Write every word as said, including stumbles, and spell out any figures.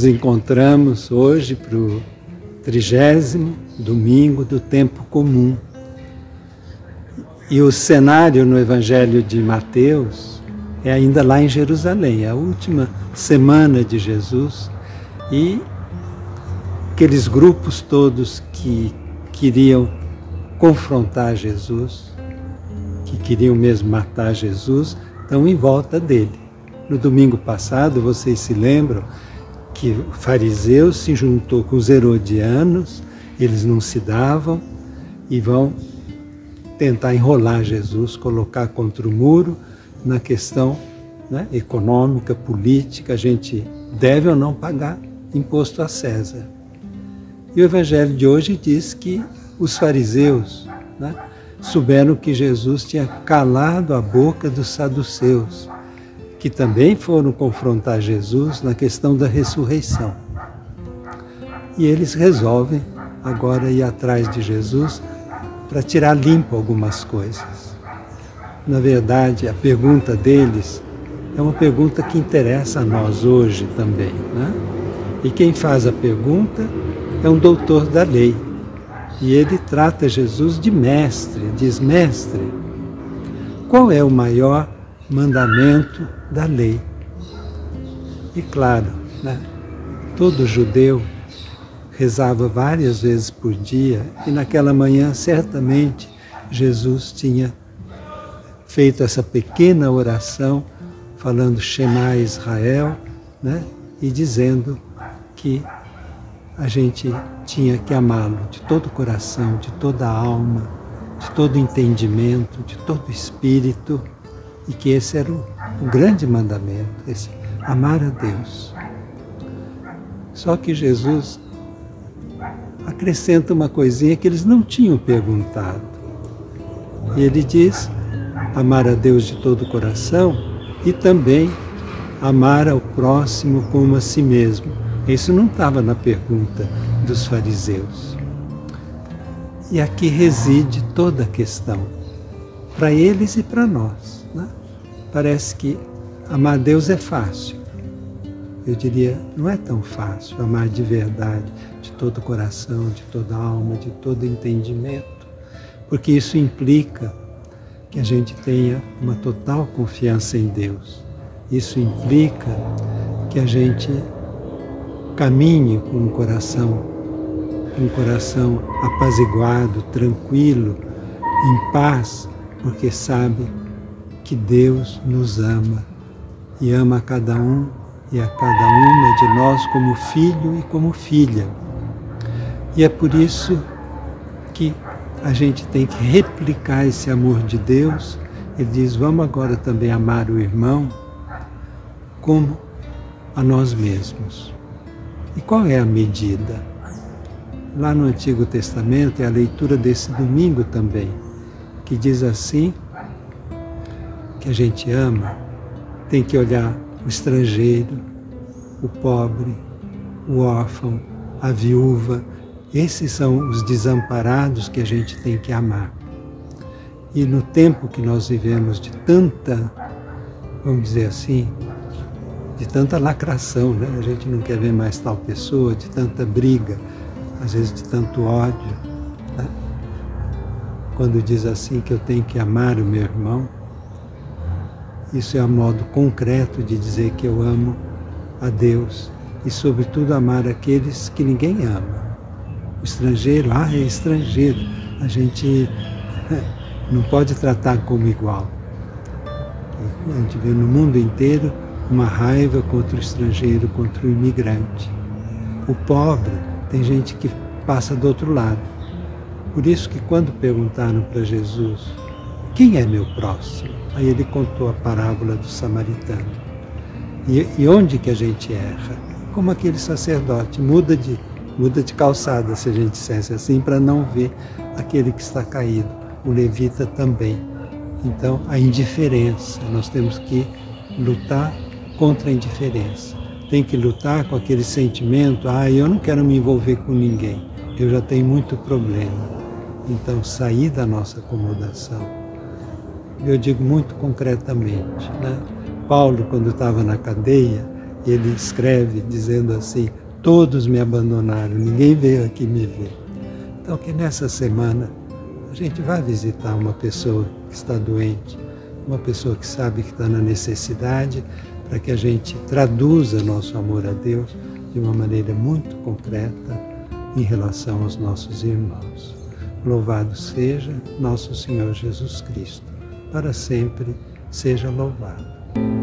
nos encontramos hoje para o trigésimo domingo do tempo comum. E o cenário no Evangelho de Mateus é ainda lá em Jerusalém, a última semana de Jesus, e aqueles grupos todos que queriam confrontar Jesus, que queriam mesmo matar Jesus, estão em volta dele. No domingo passado, vocês se lembram que o fariseu se juntou com os herodianos, eles não se davam e vão tentar enrolar Jesus, colocar contra o muro na questão, né, econômica, política, a gente deve ou não pagar imposto a César. E o Evangelho de hoje diz que os fariseus, né, souberam que Jesus tinha calado a boca dos saduceus, que também foram confrontar Jesus na questão da ressurreição. E eles resolvem agora ir atrás de Jesus para tirar limpo algumas coisas. Na verdade, a pergunta deles é uma pergunta que interessa a nós hoje também, né? E quem faz a pergunta é um doutor da lei. E ele trata Jesus de mestre, diz: mestre, qual é o maior mandamento da lei? E claro, né, todo judeu rezava várias vezes por dia, e naquela manhã certamente Jesus tinha feito essa pequena oração, falando Shema Israel, né, e dizendo que a gente tinha que amá-lo de todo o coração, de toda a alma, de todo o entendimento, de todo o espírito, e que esse era o, o grande mandamento, esse, amar a Deus. Só que Jesus acrescenta uma coisinha que eles não tinham perguntado. E ele diz: amar a Deus de todo o coração e também amar ao próximo como a si mesmo. Isso não estava na pergunta dos fariseus. E aqui reside toda a questão, para eles e para nós, né? Parece que amar Deus é fácil. Eu diria, não é tão fácil amar de verdade, de todo o coração, de toda a alma, de todo o entendimento, porque isso implica que a gente tenha uma total confiança em Deus. Isso implica que a gente caminhe com um coração, um coração apaziguado, tranquilo, em paz, porque sabe que Deus nos ama e ama a cada um e a cada uma de nós como filho e como filha. E é por isso que a gente tem que replicar esse amor de Deus. Ele diz: vamos agora também amar o irmão como a nós mesmos. E qual é a medida? Lá no Antigo Testamento é a leitura desse domingo também, que diz assim, que a gente ama, tem que olhar o estrangeiro, o pobre, o órfão, a viúva. Esses são os desamparados que a gente tem que amar. E no tempo que nós vivemos de tanta, vamos dizer assim, de tanta lacração, né? A gente não quer ver mais tal pessoa, de tanta briga, às vezes de tanto ódio, né? Quando diz assim que eu tenho que amar o meu irmão, isso é um modo concreto de dizer que eu amo a Deus e, sobretudo, amar aqueles que ninguém ama. O estrangeiro, ah, é estrangeiro, a gente não pode tratar como igual. A gente vê no mundo inteiro uma raiva contra o estrangeiro, contra o imigrante. O pobre, tem gente que passa do outro lado. Por isso que quando perguntaram para Jesus, quem é meu próximo? Aí ele contou a parábola do samaritano. E, e onde que a gente erra? Como aquele sacerdote, muda de, muda de calçada, se a gente dissesse assim, para não ver aquele que está caído. O levita também. Então, a indiferença, nós temos que lutar contra a indiferença. Tem que lutar com aquele sentimento, ah, eu não quero me envolver com ninguém, eu já tenho muito problema. Então, sair da nossa acomodação. Eu digo muito concretamente, né? Paulo, quando estava na cadeia, ele escreve dizendo assim: todos me abandonaram, ninguém veio aqui me ver. Então que nessa semana a gente vá visitar uma pessoa que está doente, uma pessoa que sabe que está na necessidade, para que a gente traduza nosso amor a Deus de uma maneira muito concreta em relação aos nossos irmãos. Louvado seja nosso Senhor Jesus Cristo, para sempre seja louvado.